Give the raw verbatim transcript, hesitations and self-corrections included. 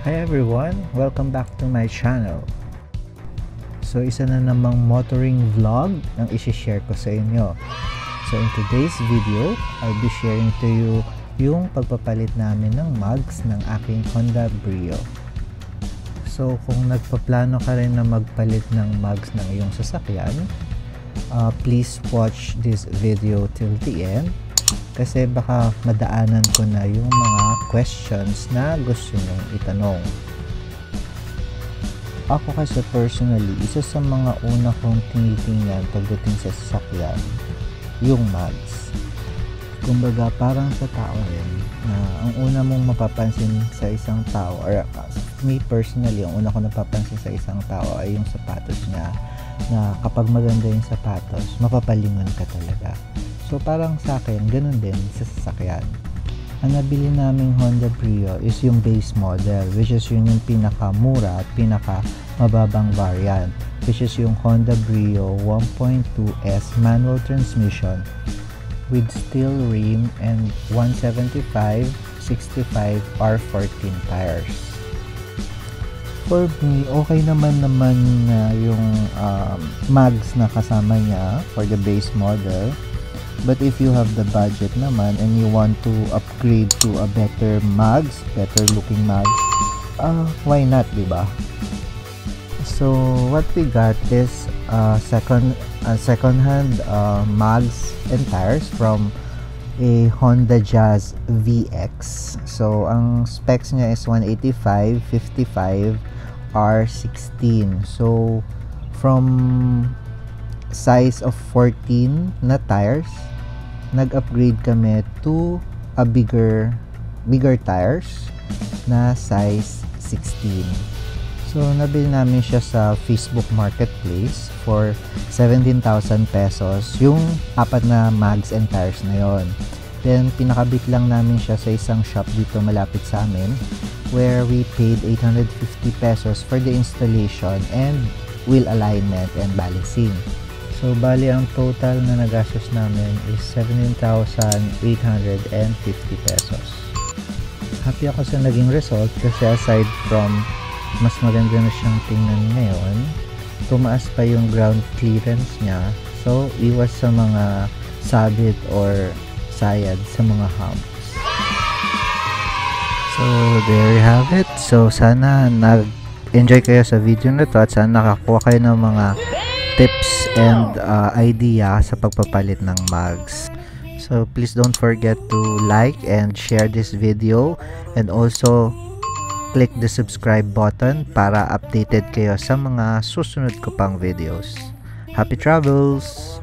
Hi everyone! Welcome back to my channel. So isa na namang motoring vlog ang isi-share ko sa inyo. So in today's video, I'll be sharing to you yung pagpapalit namin ng mugs ng aking Honda Brio. So kung nagpaplano ka rin na magpalit ng mugs ng iyong sasakyan, uh, please watch this video till the end. Kasi baka madaanan ko na yung mga questions na gusto nyong itanong. Ako kasi personally, isa sa mga una kong tinitingnan pagdating sa sasakyan, yung mugs. Kumbaga parang sa tao rin, na ang una mong mapapansin sa isang tao, or uh, me personally, ang una ko napapansin sa isang tao ay yung sapatos niya, na kapag maganda yung sapatos, mapapalingon ka talaga. So parang sa akin, ganun din sa sasakyan. Ang nabili naming Honda Brio is yung base model, which is yun yung pinakamura at pinaka mababang variant, which is yung Honda Brio one point two S manual transmission with steel rim and one seventy-five sixty-five R fourteen tires. For me, okay naman naman na yung um, mugs na kasama niya for the base model. But if you have the budget naman and you want to upgrade to a better mugs, better looking mugs, uh, why not, diba? So what we got is uh, second uh, second hand uh, mugs and tires from a Honda Jazz V X. So ang specs niya is one eighty-five fifty-five R sixteen. So from size of fourteen na tires, nag-upgrade kami to a bigger bigger tires na size sixteen. So nabili namin siya sa Facebook Marketplace for seventeen thousand pesos yung apat na mugs and tires na yon. Then pinakabit lang namin siya sa isang shop dito malapit sa amin, where we paid eight hundred fifty pesos for the installation and wheel alignment and balancing. So bali ang total na nagastos namin is seventeen thousand eight hundred fifty pesos. Happy ako sa naging result kasi aside from mas maganda na siyang tingnan ngayon, tumaas pa yung ground clearance niya. So iwas sa mga sabit or sayad sa mga humps. So there you have it. So sana nag-enjoy kayo sa video na to at sana nakakuha kayo ng mga tips and uh, idea sa pagpapalit ng mugs. So please don't forget to like and share this video, and also click the subscribe button para updated kayo sa mga susunod ko pang videos. Happy travels!